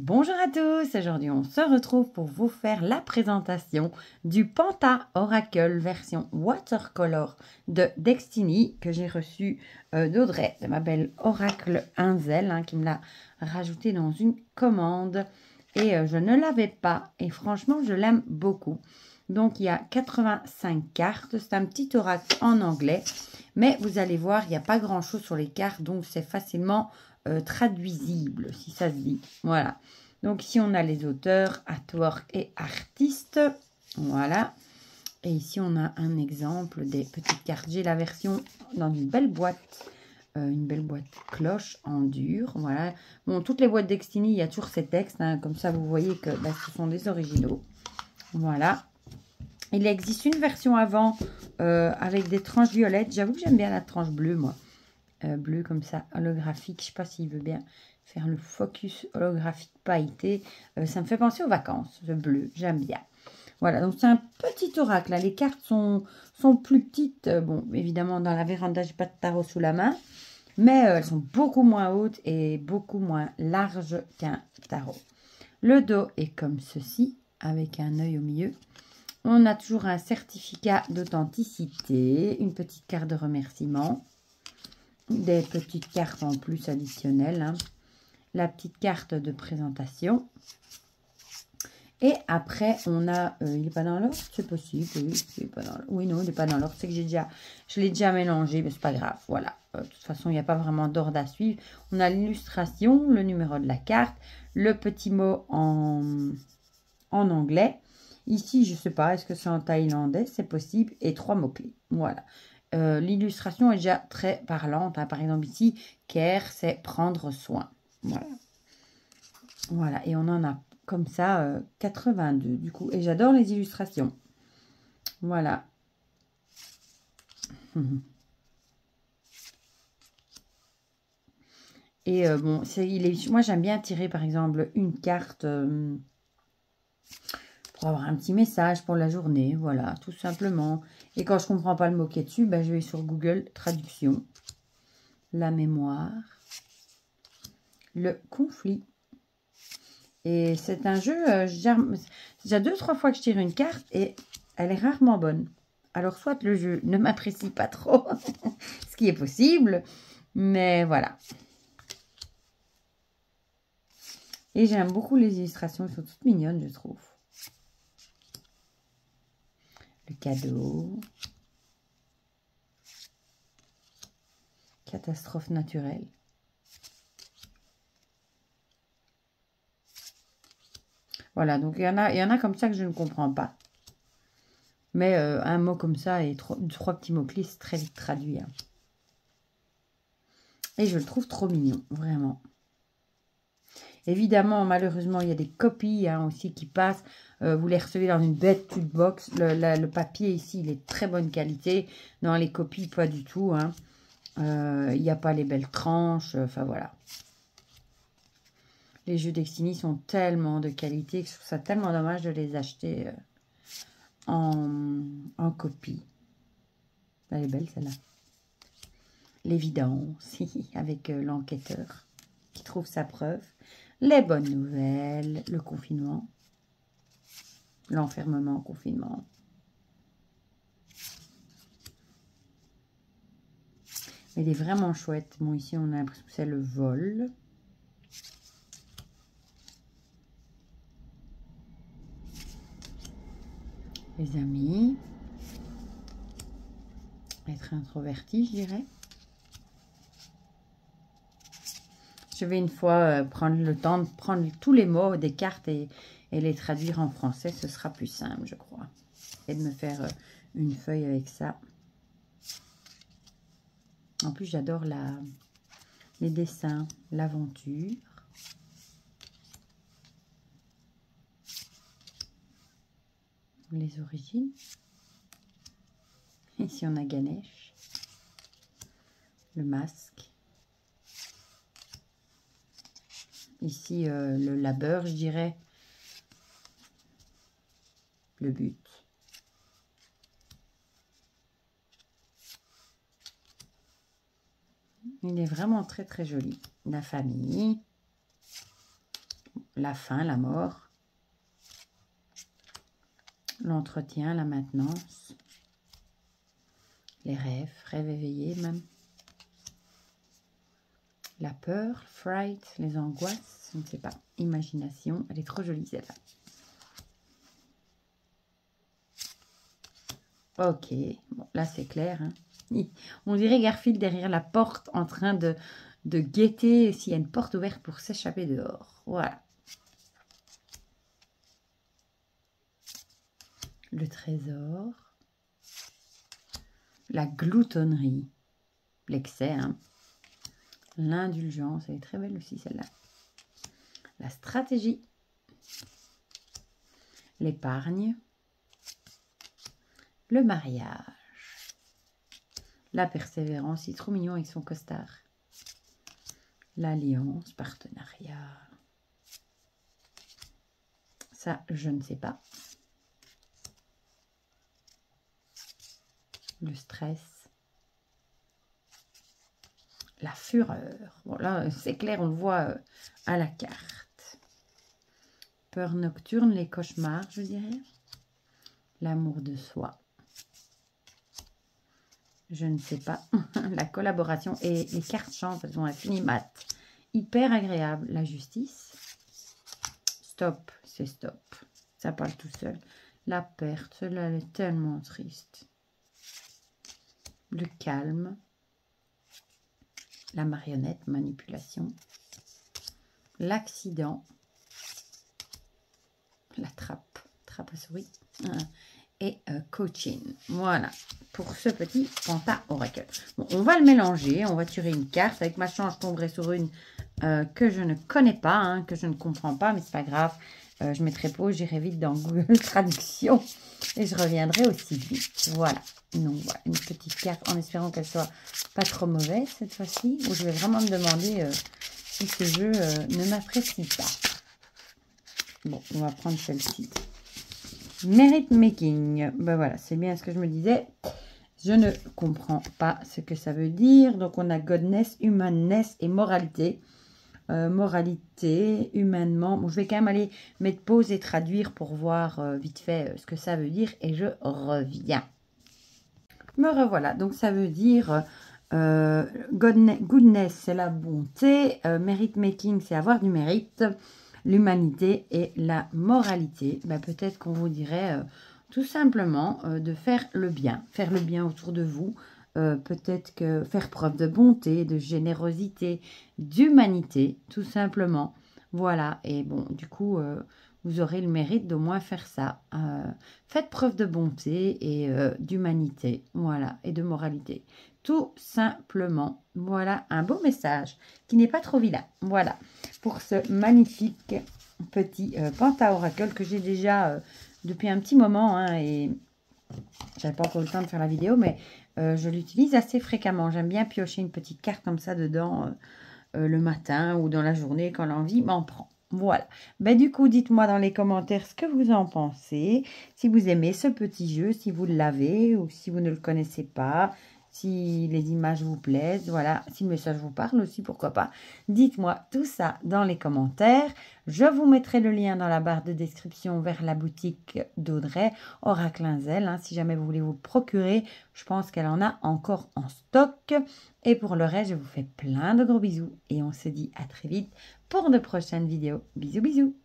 Bonjour à tous, aujourd'hui on se retrouve pour vous faire la présentation du Panta Oracle version watercolor de Destiny que j'ai reçu d'Audrey, de ma belle Oracle Inzel qui me l'a rajouté dans une commande et je ne l'avais pas et franchement je l'aime beaucoup. Donc il y a 85 cartes, c'est un petit oracle en anglais mais vous allez voir il n'y a pas grand chose sur les cartes donc c'est facilement traduisible, si ça se dit. Voilà. Donc ici, on a les auteurs, artwork et artistes. Voilà. Et ici, on a un exemple des petites cartes. J'ai la version dans une belle boîte cloche en dur. Voilà. Bon, toutes les boîtes Destiny, il y a toujours ces textes. Comme ça, vous voyez que ce sont des originaux. Voilà. Il existe une version avant avec des tranches violettes. J'avoue que j'aime bien la tranche bleue, moi. Bleu comme ça, holographique. Je ne sais pas s'il veut bien faire le focus holographique pailleté. Ça me fait penser aux vacances, ce bleu, j'aime bien. Voilà, donc c'est un petit oracle. Là. Les cartes sont plus petites. Bon, évidemment, dans la véranda, je n'ai pas de tarot sous la main. Mais elles sont beaucoup moins hautes et beaucoup moins larges qu'un tarot. Le dos est comme ceci, avec un œil au milieu. On a toujours un certificat d'authenticité, une petite carte de remerciement. Des petites cartes en plus additionnelles. La petite carte de présentation. Et après, on a... il n'est pas dans l'ordre? C'est possible, oui. Il est pas dans oui, non, il n'est pas dans l'ordre. C'est que je l'ai déjà mélangé, mais c'est pas grave. Voilà. De toute façon, il n'y a pas vraiment d'ordre à suivre. On a l'illustration, le numéro de la carte, le petit mot en anglais. Ici, je ne sais pas, est-ce que c'est en thaïlandais? C'est possible. Et 3 mots-clés. Voilà. L'illustration est déjà très parlante. Par exemple, ici, care, c'est prendre soin. Voilà. Voilà. Et on en a comme ça 82 du coup. Et j'adore les illustrations. Voilà. Et bon, moi, j'aime bien tirer, par exemple, une carte pour avoir un petit message pour la journée. Voilà, tout simplement. Et quand je ne comprends pas le mot qui est dessus, je vais sur Google Traduction. La mémoire. Le conflit. Et c'est un jeu, c'est déjà 2-3 fois que je tire une carte et elle est rarement bonne. Alors soit le jeu ne m'apprécie pas trop, ce qui est possible, mais voilà. Et j'aime beaucoup les illustrations, elles sont toutes mignonnes, je trouve. Le cadeau. Catastrophe naturelle. Voilà, donc il y en a comme ça que je ne comprends pas. Mais un mot comme ça et 3 petits mots-clés, c'est très vite traduit. Et je le trouve trop mignon, vraiment. Évidemment, malheureusement, il y a des copies aussi qui passent. Vous les recevez dans une bête petite box. Le papier ici, il est de très bonne qualité. Dans les copies, pas du tout. Il n'y a pas les belles tranches. Enfin, voilà. Les jeux Destiny sont tellement de qualité que je trouve ça tellement dommage de les acheter en copie. Elle est belle, celle-là. L'évidence, avec l'enquêteur qui trouve sa preuve. Les bonnes nouvelles, le confinement, l'enfermement, confinement. Mais il est vraiment chouette. Bon, ici, on a l'impression que c'est le vol. Les amis. Être introverti, je dirais. Je vais une fois prendre le temps de prendre tous les mots des cartes et les traduire en français. Ce sera plus simple, je crois. Et de me faire une feuille avec ça. En plus, j'adore les dessins, l'aventure. Les origines. Ici, on a Ganesh. Le masque. Ici, le labeur, je dirais. Le but. Il est vraiment très très joli. La famille. la fin, la mort, l'entretien, la maintenance, les rêves, rêves éveillés même, la peur, fright, les angoisses, je ne sais pas, imagination, elle est trop jolie celle-là. Ok, bon, là c'est clair. Hein. On dirait Garfield derrière la porte en train de guetter s'il y a une porte ouverte pour s'échapper dehors. Voilà. Le trésor. La gloutonnerie. L'excès. Hein. L'indulgence. Elle est très belle aussi celle-là. La stratégie. L'épargne. Le mariage. La persévérance. Il est trop mignon avec son costard. L'alliance, partenariat. Ça, je ne sais pas. Le stress. La fureur. Bon, là, c'est clair, on le voit à la carte. Peur nocturne, les cauchemars, je dirais. L'amour de soi. Je ne sais pas. La collaboration et les cartes chantent, elles sont infinies-mat. Hyper agréable. La justice. Stop, c'est stop. Ça parle tout seul. La perte, celle-là, elle est tellement triste. Le calme. La marionnette, manipulation. L'accident. La trappe à souris. Et coaching. Voilà, pour ce petit Panta Oracle. Bon, on va le mélanger, on va tirer une carte. Avec ma chance, je tomberai sur une que je ne connais pas, hein, que je ne comprends pas, mais c'est pas grave. Je mettrai pause, j'irai vite dans Google Traduction et je reviendrai aussi vite. Voilà, donc voilà, une petite carte en espérant qu'elle soit pas trop mauvaise cette fois-ci. Où je vais vraiment me demander si ce jeu ne m'apprécie pas. Bon, on va prendre celle-ci. Merit making, ben voilà, c'est bien ce que je me disais. Je ne comprends pas ce que ça veut dire. Donc on a godness, humanness et moralité. Moralité, humainement. Bon, je vais quand même aller mettre pause et traduire pour voir vite fait ce que ça veut dire. Et je reviens. Me revoilà. Donc ça veut dire goodness, c'est la bonté. Merit making, c'est avoir du mérite. L'humanité et la moralité. Ben, peut-être qu'on vous dirait tout simplement de faire le bien autour de vous. Peut-être que faire preuve de bonté, de générosité, d'humanité, tout simplement. Voilà, et bon, du coup, vous aurez le mérite d'au moins faire ça. Faites preuve de bonté et d'humanité, voilà, et de moralité. Tout simplement. Voilà un beau message qui n'est pas trop vilain. Voilà, pour ce magnifique petit Panta Oracle que j'ai déjà depuis un petit moment. Hein, et j'avais pas encore le temps de faire la vidéo, mais je l'utilise assez fréquemment. J'aime bien piocher une petite carte comme ça dedans le matin ou dans la journée quand l'envie m'en prend. Voilà. Ben, du coup, dites-moi dans les commentaires ce que vous en pensez. Si vous aimez ce petit jeu, si vous l'avez ou si vous ne le connaissez pas. Si les images vous plaisent, voilà. Si le message vous parle aussi, pourquoi pas. Dites-moi tout ça dans les commentaires. Je vous mettrai le lien dans la barre de description vers la boutique d'Audrey, Oracle Inzel. Hein, si jamais vous voulez vous le procurer, je pense qu'elle en a encore en stock. Et pour le reste, je vous fais plein de gros bisous. Et on se dit à très vite pour de prochaines vidéos. Bisous, bisous.